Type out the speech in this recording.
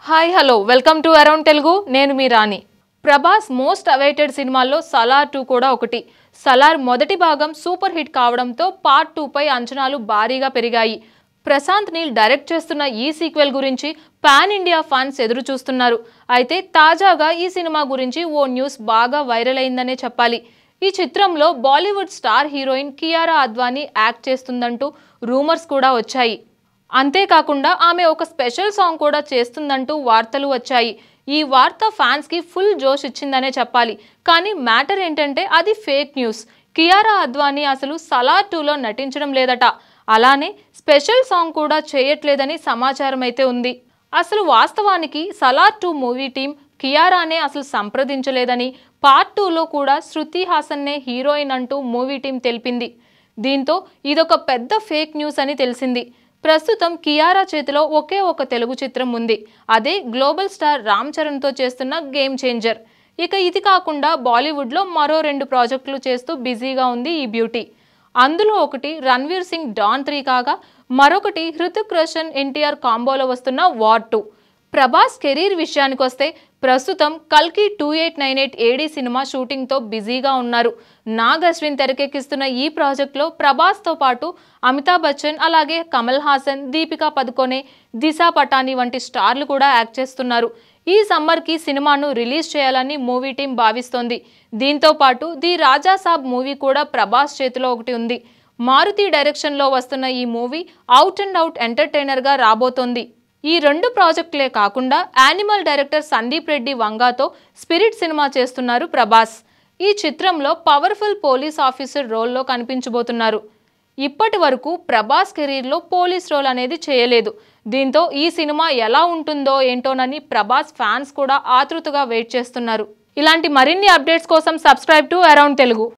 Hi hello welcome to around Telugu నేను మీ Rani. Prabhas most awaited సినిమాల్లో సలార్ 2 కూడా ఒకటి. సలార్ మొదటి భాగం సూపర్ హిట్ కావడంతో పార్ట్ 2 పై అంచనాలు భారీగా పెరిగాయి. ప్రశాంత్ నీల్ డైరెక్ట్ చేస్తున్న ఈ సీక్వెల్ గురించి పాన్ ఇండియా ఫ్యాన్స్ ఎదురు చూస్తున్నారు. అయితే తాజాగా ఈ సినిమా గురించి ఓ న్యూస్ బాగా వైరల్ అయిందనే చెప్పాలి. ఈ చిత్రంలో Bollywood star heroine Kiara Advani act చేస్తుందంటూ రూమర్స్ కూడా వచ్చాయి. అంతేకాకుండా ఆమె ఒక స్పెషల్ సాంగ్ కూడా చేస్తుందంటూ వార్తలు వచ్చాయి. ఈ వార్త ఫ్యాన్స్ కి ఫుల్ జోష్ ఇచ్చిందనే చెప్పాలి. కానీ మ్యాటర్ ఏంటంటే అది ఫేక్ న్యూస్. కియారా అద్వానీ అసలు సలార్ 2లో నటించడం లేదట. అలానే స్పెషల్ సాంగ్ కూడా చేయట్లేదని సమాచారం అయితే ఉంది. అసలు వాస్తవానికి సలార్ 2 మూవీ టీం కియారానే అసలు సంప్రదించలేదని, పార్ట్ 2లో కూడా శృతి హాసన్నే హీరోయిన్ అంటూ మూవీ టీం తెలిపింది. దీంతో ఇదొక పెద్ద ఫేక్ న్యూస్ అని తెలిసింది. ప్రస్తుతం కియారా చేతిలో ఒకే ఒక తెలుగు చిత్రం ఉంది. అదే గ్లోబల్ స్టార్ రామ్ చరణ్తో చేస్తున్న గేమ్ చేంజర్. ఇక ఇది కాకుండా బాలీవుడ్లో మరో 2 ప్రాజెక్టులు చేస్తూ బిజీగా ఉంది ఈ బ్యూటీ. అందులో ఒకటి రణ్వీర్ సింగ్ డాన్ 3 కాగా మరొకటి హృతిక్ రోషన్ ఎన్టీఆర్ కాంబోలో వస్తున్న వార్ 2. ప్రభాస్ కెరీర్ విషయానికి వస్తే ప్రస్తుతం కల్కి 2898 AD సినిమా షూటింగ్తో బిజీగా ఉన్నారు. నాగ్ అశ్విన్ తెరకెక్కిస్తున్న ఈ ప్రాజెక్టులో ప్రభాస్తో పాటు అమితాబ్ బచ్చన్, అలాగే కమల్ హాసన్, దీపికా పదుకొనే, దిశా పటానీ వంటి స్టార్లు కూడా యాక్ట్ చేస్తున్నారు. ఈ సమ్మర్కి సినిమాను రిలీజ్ చేయాలని మూవీ టీం భావిస్తోంది. దీంతో పాటు ది రాజా సాబ్ మూవీ కూడా ప్రభాస్ చేతిలో ఒకటి ఉంది. మారుతి డైరెక్షన్లో వస్తున్న ఈ మూవీ అవుట్ అండ్ అవుట్ ఎంటర్టైనర్గా రాబోతోంది. ఈ 2 ప్రాజెక్టులే కాకుండా యానిమల్ డైరెక్టర్ సందీప్ రెడ్డి వంగాతో స్పిరిట్ సినిమా చేస్తున్నారు ప్రభాస్. ఈ చిత్రంలో పవర్ఫుల్ పోలీస్ ఆఫీసర్ రోల్లో కనిపించబోతున్నారు. ఇప్పటి వరకు ప్రభాస్ కెరీర్లో పోలీస్ రోల్ అనేది చేయలేదు. దీంతో ఈ సినిమా ఎలా ఉంటుందో ఏంటోనని ప్రభాస్ ఫ్యాన్స్ కూడా ఆతృతగా వెయిట్ చేస్తున్నారు. ఇలాంటి మరిన్ని అప్డేట్స్ కోసం సబ్స్క్రైబ్ టు అరౌండ్ తెలుగు.